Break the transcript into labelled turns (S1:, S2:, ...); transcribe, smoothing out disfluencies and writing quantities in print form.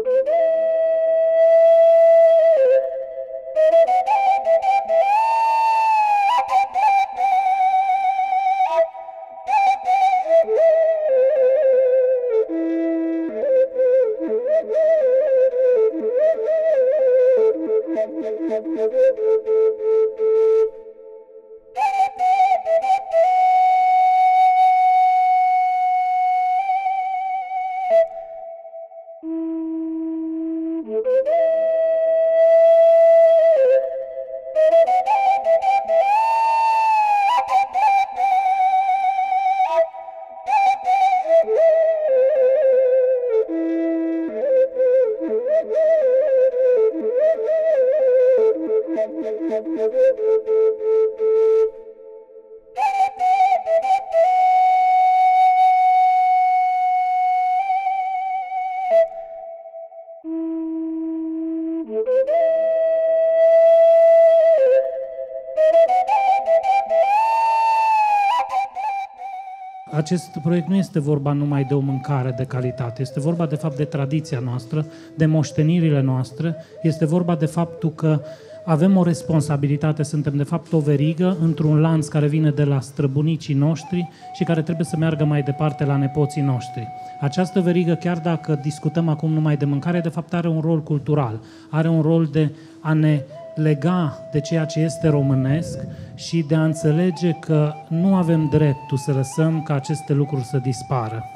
S1: Acest proiect nu este vorba numai de o mâncare de calitate, este vorba de fapt de tradiția noastră, de moștenirile noastre, este vorba de faptul că avem o responsabilitate, suntem de fapt o verigă într-un lanț care vine de la străbunicii noștri și care trebuie să meargă mai departe la nepoții noștri. Această verigă, chiar dacă discutăm acum numai de mâncare, de fapt are un rol cultural, are un rol de a ne lega de ceea ce este românesc și de a înțelege că nu avem dreptul să lăsăm ca aceste lucruri să dispară.